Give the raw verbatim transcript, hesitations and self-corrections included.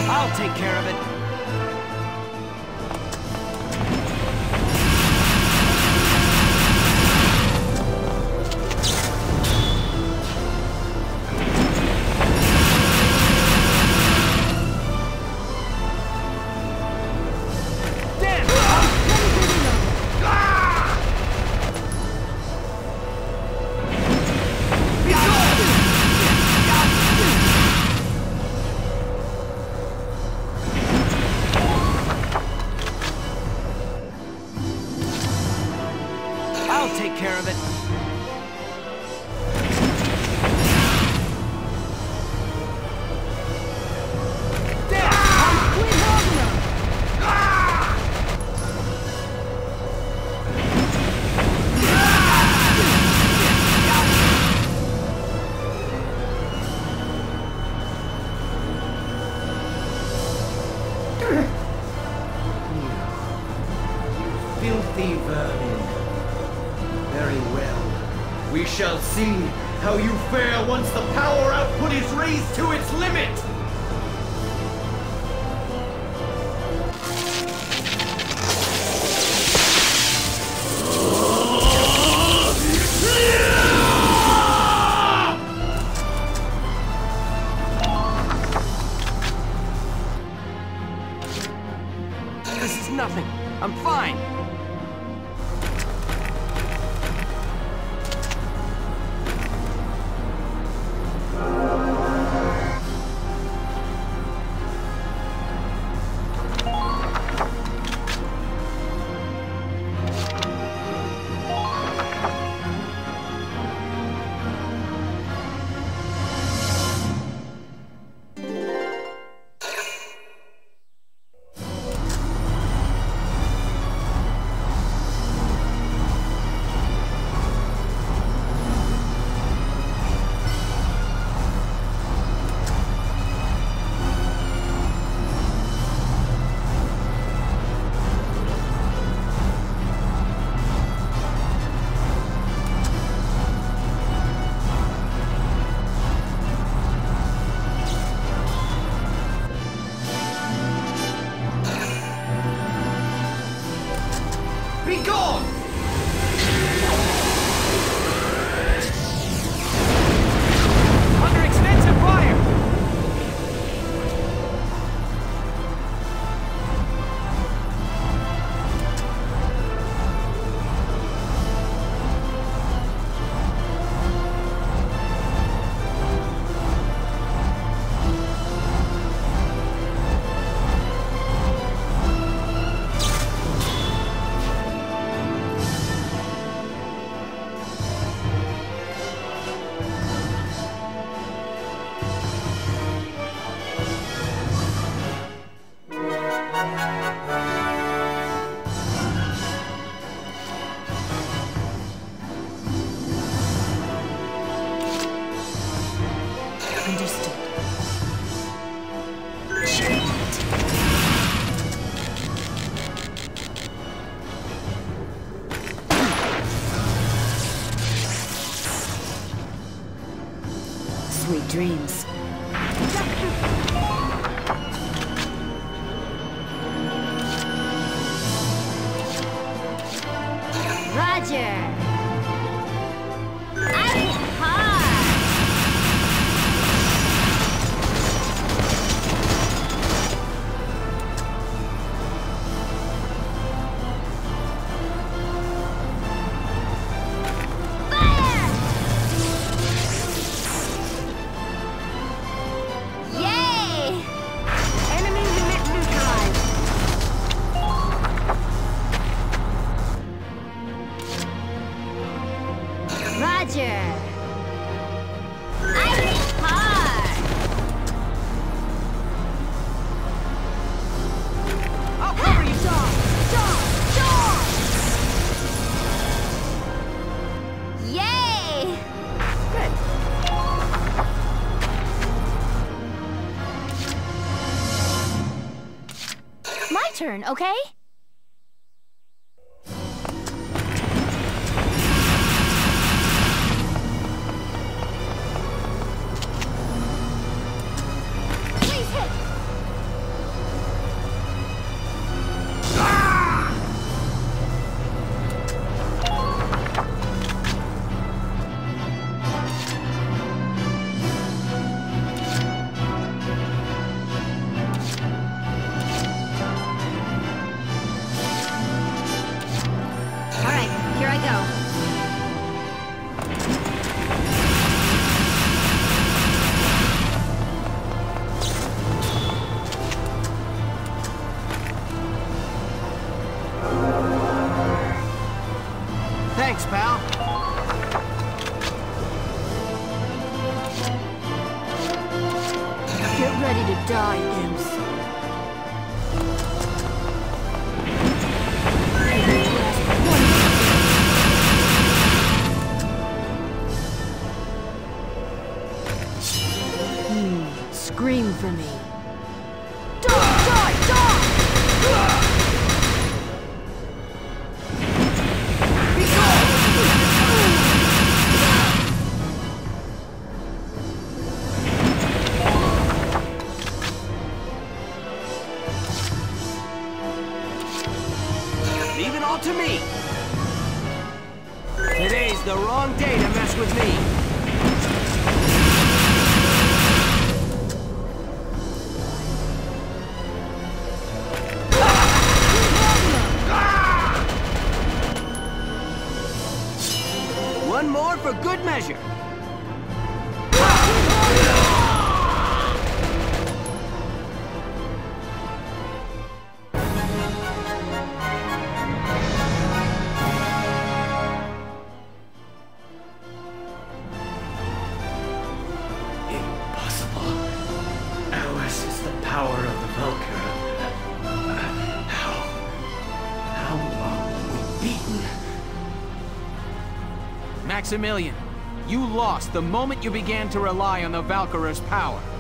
I'll take care of it. I'll take care of it. Filthy vermin. Very well. We shall see how you fare once the power output is raised to its limit! This is nothing. I'm fine. Be gone! Under extensive fire! Understood. Sweet dreams. Roger. I hit hard. Fire! Yay! Enemy neutralized. Roger. I hit hard. I'll cover you! Dog, dog, dog. Yay! Good. My turn, okay? Please hit. Thanks, pal. Get ready to die, imps. Hmm, scream for me. Die, die, die! Leave it all to me. Today's the wrong day to mess with me. One more for good measure. Impossible. Ours is the power of the Valkyria. How? How are we beaten? Maximilian, you lost the moment you began to rely on the Valkyria's power.